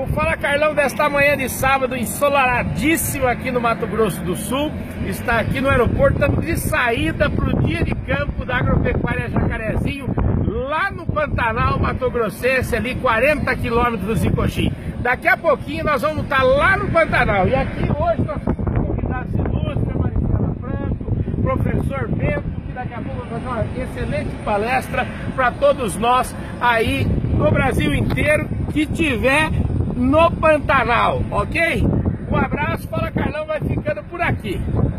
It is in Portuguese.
O Fala Carlão desta manhã de sábado, ensolaradíssimo aqui no Mato Grosso do Sul. Está aqui no aeroporto, estamos de saída para o dia de campo da Agropecuária Jacarezinho, lá no Pantanal Mato Grossense, ali 40 quilômetros de Coxim. Daqui a pouquinho nós vamos estar lá no Pantanal. E aqui hoje nós temos convidados ilustres, Maricela Franco, professor Bento, que daqui a pouco vai fazer uma excelente palestra para todos nós aí no Brasil inteiro que tiver no Pantanal, ok? Um abraço, Fala Carlão vai ficando por aqui.